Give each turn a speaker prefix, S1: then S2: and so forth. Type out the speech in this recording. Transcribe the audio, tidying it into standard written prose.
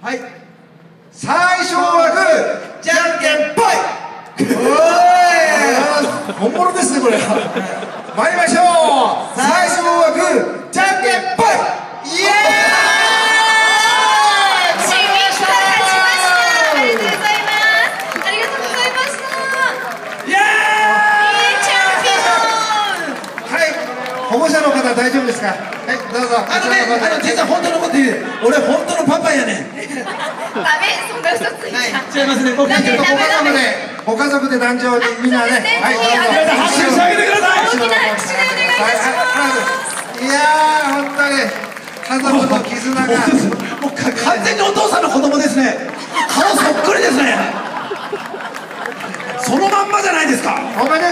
S1: はい。最初はグー、じゃんけんぽい。本物ですねこれ。参りましょう。最初はグー、じゃんけんぽい。イエーイ。
S2: 勝ちました。ありがとうございます。ありがとうございました。
S1: イエーイ。
S2: チャンピオン。
S1: はい。保護者の方大丈夫ですか。はい、どうぞ。
S3: 実は本当のこと言う。俺本当のパパやねん。
S2: ダメ、そんな嘘ついちゃう。
S3: 違いますね。僕は
S1: ご家族で壇上にみんなね。はい、どうぞ。
S3: 拍手してあげてください。
S2: 大きな拍手でお願いいたします。
S1: いやー、本当に家族の絆が
S3: もう完全にお父さんの子供ですね。顔そっくりですね。そのまんまじゃないですか。
S1: おめで